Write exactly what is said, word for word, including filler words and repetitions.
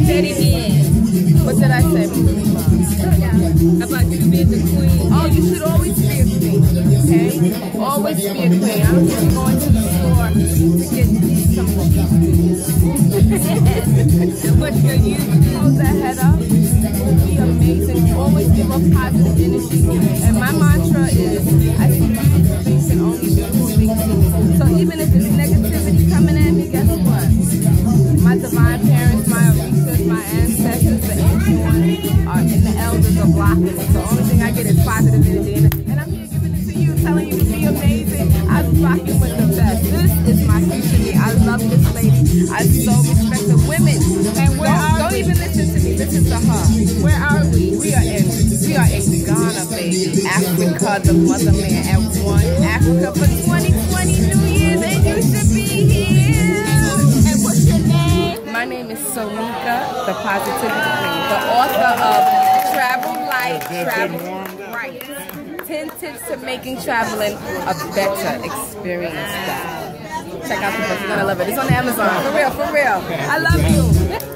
Say it again. What did I say? About you being the queen. Oh, you should always be a queen. Okay? Always be a queen. I don't care if you're going to the store to get some and what you're using, hold that head up. Be amazing. Always give up positive energy. And my mantra is, I see beautiful things and only beautiful things. So even if there's negativity coming at me, guess what? My divine parents, my Orishas, my ancestors, the ancient ones, are, and the elders are blocking it. So the only thing I get is positive energy. And, and I'm here giving it to you, telling you to be amazing. I'm rocking with the best. This is my future me. I love this lady. I so respect the women. And where don't, are don't we? Even listen to me. Listen to her. Where are we? We are in we are in Ghana, baby. Africa, the motherland at one. Africa for twenty twenty New Year's, and you should be here. And what's your name? My name is Sonika, the Positivity Queen, the author of Travel Light, Travel Right. ten tips to making traveling a better experience. Check out the book. You're going to love it. It's on Amazon. For real, for real. I love you.